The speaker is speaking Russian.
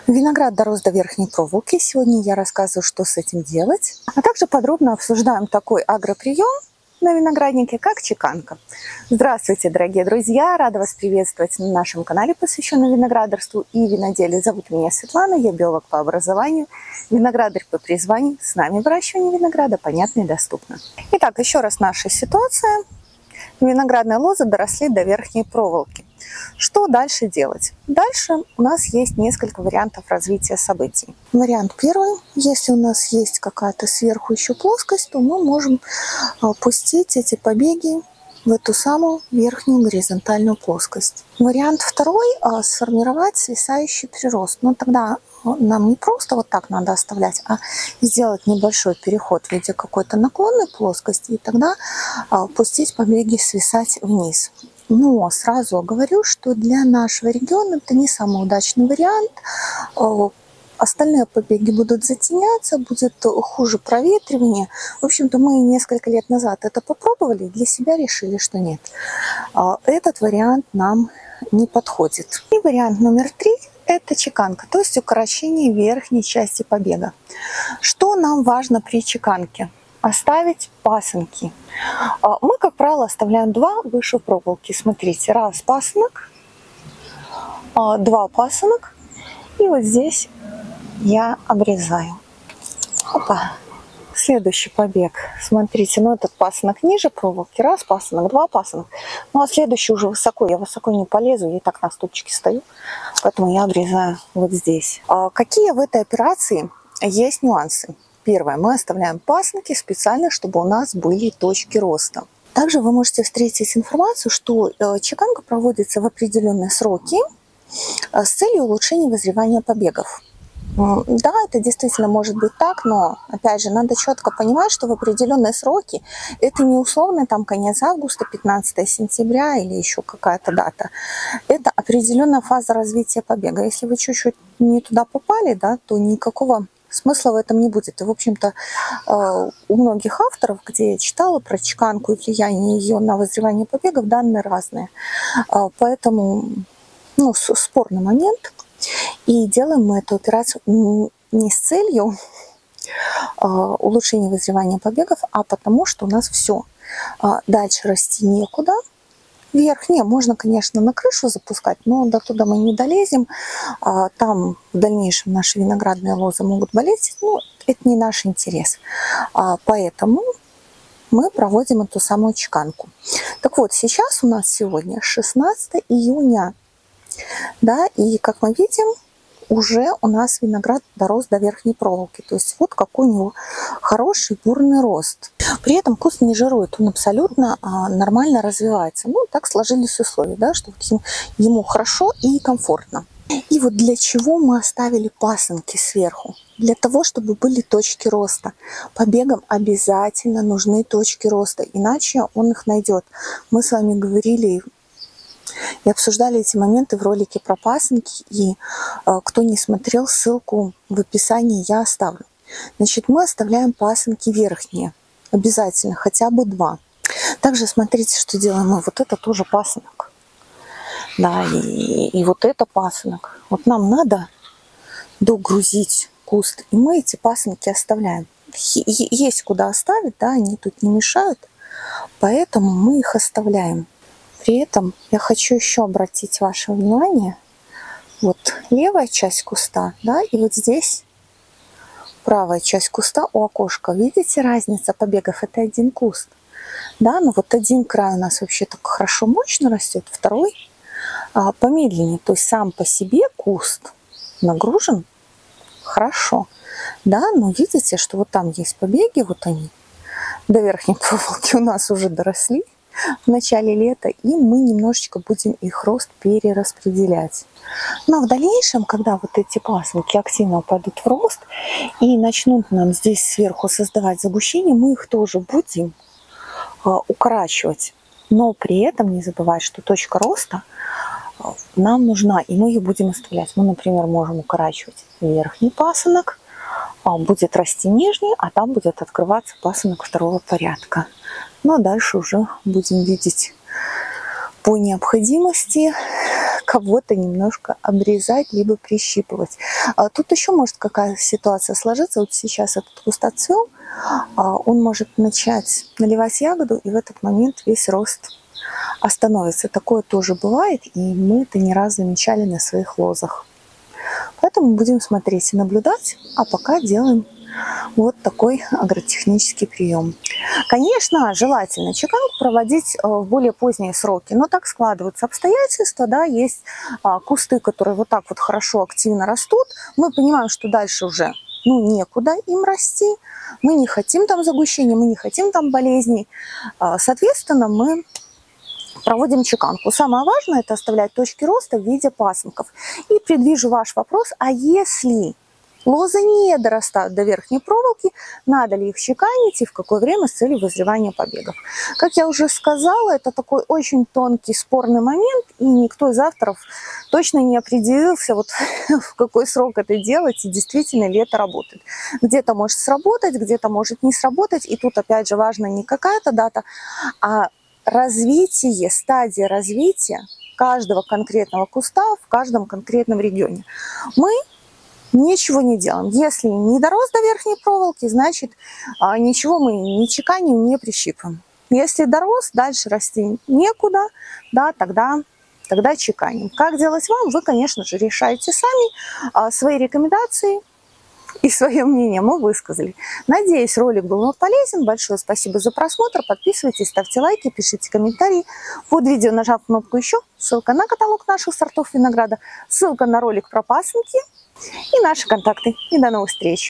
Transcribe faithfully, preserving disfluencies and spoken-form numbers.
Виноград дорос до верхней проволоки. Сегодня я рассказываю, что с этим делать. А также подробно обсуждаем такой агроприем на винограднике, как чеканка. Здравствуйте, дорогие друзья! Рада вас приветствовать на нашем канале, посвященном виноградарству и виноделию. Зовут меня Светлана, я биолог по образованию, виноградарь по призванию. С нами выращивание винограда понятно и доступно. Итак, еще раз наша ситуация. Виноградные лозы доросли до верхней проволоки. Что дальше делать? Дальше у нас есть несколько вариантов развития событий. Вариант первый. Если у нас есть какая-то сверху еще плоскость, то мы можем пустить эти побеги в эту самую верхнюю горизонтальную плоскость. Вариант второй – сформировать свисающий прирост. Но тогда нам не просто вот так надо оставлять, а сделать небольшой переход в виде какой-то наклонной плоскости, и тогда пустить побеги свисать вниз. Но сразу говорю, что для нашего региона это не самый удачный вариант. Остальные побеги будут затеняться, будет хуже проветривание. В общем-то, мы несколько лет назад это попробовали, для себя решили, что нет. Этот вариант нам не подходит. И вариант номер три – это чеканка, то есть укорочение верхней части побега. Что нам важно при чеканке? Оставить пасынки. Мы, как правило, оставляем два выше проволоки. Смотрите, раз пасынок, два пасынок, и вот здесь я обрезаю. Опа. Следующий побег. Смотрите, ну этот пасынок ниже проволоки, раз пасынок, два пасынок. Ну а следующий уже высоко, я высоко не полезу, я и так на ступчике стою, поэтому я обрезаю вот здесь. Какие в этой операции есть нюансы? Первое, мы оставляем пасынки специально, чтобы у нас были точки роста. Также вы можете встретить информацию, что чеканка проводится в определенные сроки с целью улучшения вызревания побегов. Да, это действительно может быть так, но, опять же, надо четко понимать, что в определенные сроки это не условно там конец августа, пятнадцатое сентября или еще какая-то дата. Это определенная фаза развития побега. Если вы чуть-чуть не туда попали, да, то никакого смысла в этом не будет. И, в общем-то, у многих авторов, где я читала про чеканку и влияние ее на вызревание побегов, данные разные. Поэтому, ну, спорный момент. И делаем мы эту операцию не с целью улучшения вызревания побегов, а потому что у нас все. Дальше расти некуда. Вверх, не, можно, конечно, на крышу запускать, но до туда мы не долезем. Там в дальнейшем наши виноградные лозы могут болеть. Ну, это не наш интерес. Поэтому мы проводим эту самую чеканку. Так вот, сейчас у нас сегодня шестнадцатое июня. Да, и как мы видим, уже у нас виноград дорос до верхней проволоки. То есть вот какой у него хороший бурный рост. При этом куст не жирует, он абсолютно а, нормально развивается. Ну, так сложились условия, да, что ему, ему хорошо и комфортно. И вот для чего мы оставили пасынки сверху? Для того, чтобы были точки роста. Побегам обязательно нужны точки роста, иначе он их найдет. Мы с вами говорили и обсуждали эти моменты в ролике про пасынки, и э, кто не смотрел, ссылку в описании я оставлю. Значит, мы оставляем пасынки верхние, обязательно, хотя бы два. Также смотрите, что делаем мы. Вот это тоже пасынок. Да, и, и вот это пасынок. Вот нам надо догрузить куст, и мы эти пасынки оставляем. Есть куда оставить, да, они тут не мешают, поэтому мы их оставляем. При этом я хочу еще обратить ваше внимание, вот левая часть куста, да, и вот здесь правая часть куста у окошка. Видите, разница побегов? Это один куст. Да, но вот один край у нас вообще так хорошо, мощно растет, второй а, помедленнее. То есть сам по себе куст нагружен хорошо. Да, но видите, что вот там есть побеги, вот они до верхней проволоки у нас уже доросли в начале лета, и мы немножечко будем их рост перераспределять. Но в дальнейшем, когда вот эти пасынки активно пойдут в рост и начнут нам здесь сверху создавать загущение, мы их тоже будем а, укорачивать. Но при этом не забывать, что точка роста нам нужна, и мы ее будем оставлять. Мы, например, можем укорачивать верхний пасынок, будет расти нижний, а там будет открываться пасынок второго порядка. Ну а дальше уже будем видеть по необходимости, кого-то немножко обрезать, либо прищипывать. Тут еще может какая ситуация сложиться. Вот сейчас этот куст отцвел, он может начать наливать ягоду, и в этот момент весь рост остановится. Такое тоже бывает, и мы это не раз замечали на своих лозах. Поэтому будем смотреть и наблюдать, а пока делаем вот такой агротехнический прием. Конечно, желательно чеканку проводить в более поздние сроки, но так складываются обстоятельства, да, есть кусты, которые вот так вот хорошо, активно растут. Мы понимаем, что дальше уже ну, некуда им расти, мы не хотим там загущения, мы не хотим там болезней. Соответственно, мы проводим чеканку. Самое важное – это оставлять точки роста в виде пасынков. И предвижу ваш вопрос, а если лозы не дорастают до верхней проволоки, надо ли их чеканить и в какое время с целью вызревания побегов? Как я уже сказала, это такой очень тонкий спорный момент, и никто из авторов точно не определился, вот в какой срок это делать, и действительно ли это работает. Где-то может сработать, где-то может не сработать, и тут опять же важна не какая-то дата, а развитие, стадия развития каждого конкретного куста в каждом конкретном регионе. Мы ничего не делаем. Если не дорос до верхней проволоки, значит ничего мы не чеканим, не прищипываем. Если дорос, дальше расти некуда, да, тогда, тогда чеканим. Как делать вам, вы, конечно же, решаете сами. Свои рекомендации и свое мнение мы высказали. Надеюсь, ролик был вам полезен. Большое спасибо за просмотр. Подписывайтесь, ставьте лайки, пишите комментарии. Под видео, нажав кнопку «Еще», ссылка на каталог наших сортов винограда, ссылка на ролик про пасынки и наши контакты. И до новых встреч!